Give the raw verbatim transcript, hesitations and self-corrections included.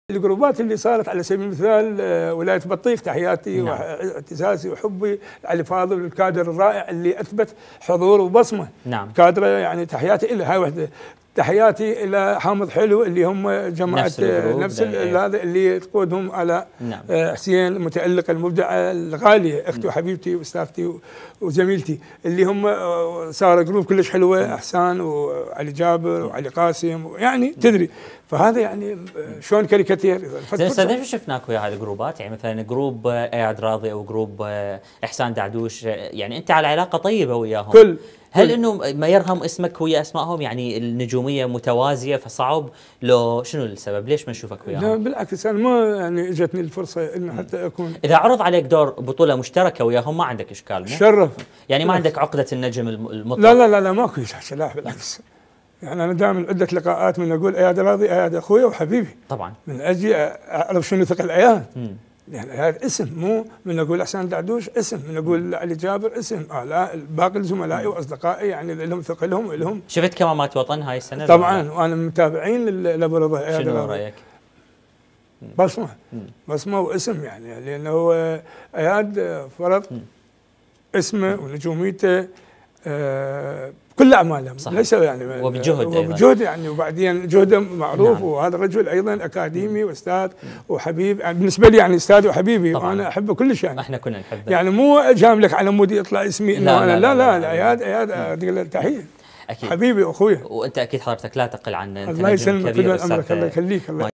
الجروبات اللي صارت على سبيل المثال ولايه بطيخ، تحياتي نعم. واعتزازي وحبي علي فاضل والكادر الرائع اللي اثبت حضور وبصمه. نعم. كادره يعني تحياتي له. هاي وحده. تحياتي الى حامض حلو اللي هم جماعه نفس, نفس هذا اللي تقودهم على نعم. حسين المتالقه المبدعه الغاليه، اختي وحبيبتي واستاذتي وزميلتي، اللي هم صار جروب كلش حلوه، احسان وعلي جابر وعلي قاسم، يعني تدري. فهذا يعني شلون كاريكاتير. زين استاذ، شو شفناك ويا هذه الجروبات؟ يعني مثلا جروب اياد راضي او جروب احسان دعدوش، يعني انت على علاقه طيبه وياهم. كل هل انه ما يرهم اسمك ويا اسمائهم، يعني النجوميه متوازيه فصعب؟ لو شنو السبب؟ ليش ما نشوفك وياهم؟ لا بالعكس، انا ما يعني اجتني الفرصه انه حتى اكون. اذا عرض عليك دور بطوله مشتركه وياهم ما عندك اشكال؟ شرف. يعني ما عندك عقده النجم المطلق؟ لا لا لا لا ماكو شيء، لا بالعكس. يعني انا دائما عده لقاءات من اقول اياد راضي، اياد اخوي وحبيبي طبعا، من اجي اعرف شنو ثقل اياد. يعني هذا اسم، مو من اقول احسان دعدوش اسم، من اقول علي جابر اسم. اه لا، باقي زملائي واصدقائي يعني لهم ثقلهم ولهم. شفت كمامات وطن هاي السنه؟ طبعا، وانا متابعين لابو رضا اياد. شنو رايك؟ بصمه بصمه واسم، يعني لانه اياد فرض اسمه ونجوميته آه كل اعماله، ليس يعني وبجهد وبجهد يعني، وبعدين جهده معروف. نعم. وهذا الرجل ايضا اكاديمي واستاذ وحبيب، يعني بالنسبه لي يعني استاذ وحبيبي، وانا احبه كلش. يعني احنا كنا نحبه، يعني مو اجاملك على مودي يطلع اسمي انه لا انا لا لا لا اياد اياد ادي تحيه اكيد، حبيبي واخويا. وانت اكيد حضرتك لا تقل عن الله يسلمك، الله يخليك.